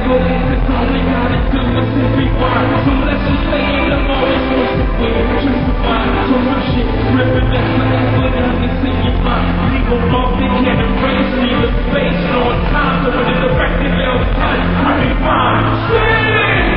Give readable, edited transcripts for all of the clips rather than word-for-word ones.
but it's only gotta do is to rewind. So let's just stay in the moment, supposed to wait, just to find. So some shit ripping that forever down this in your mind. Leave them off, they can't erase neither space nor time. So when it's affecting your time, I rewind.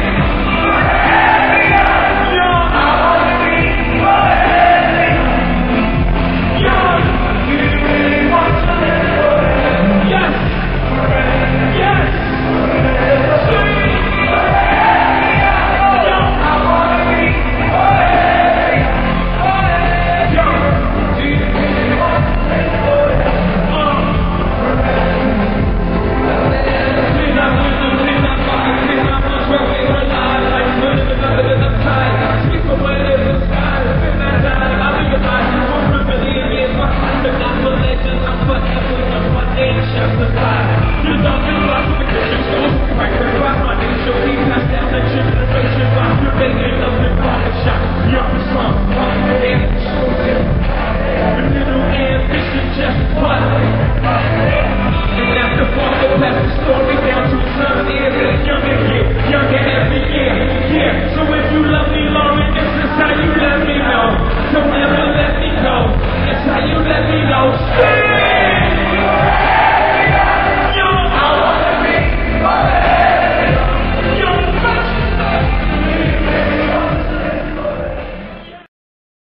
Don't ever let me go. That's how you let me know.